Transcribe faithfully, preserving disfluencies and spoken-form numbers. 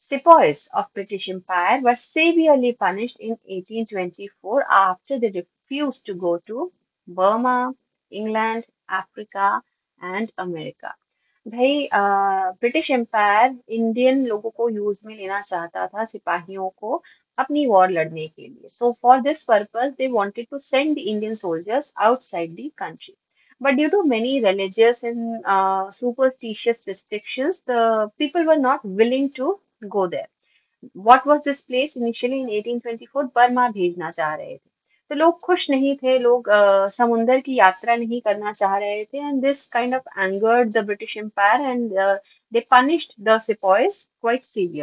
Sepoys of British Empire were severely punished in eighteen twenty-four after they refused to go to Burma, England, Africa, and America. भाई British empire Indian लोगों को use में लेना चाहता था सिपाहियों को अपनी वॉर लड़ने के लिए so for this purpose they wanted to send the Indian soldiers outside the country but due to many religious and uh, superstitious restrictions the people were not willing to go there. What was this place initially in eighteen twenty-four? Burma भेजना चाह रहे थे तो लोग खुश नहीं थे लोग अ, समुंदर की यात्रा नहीं करना चाह रहे थे and this kind of angered the British Empire and uh, they punished the sepoys quite severely.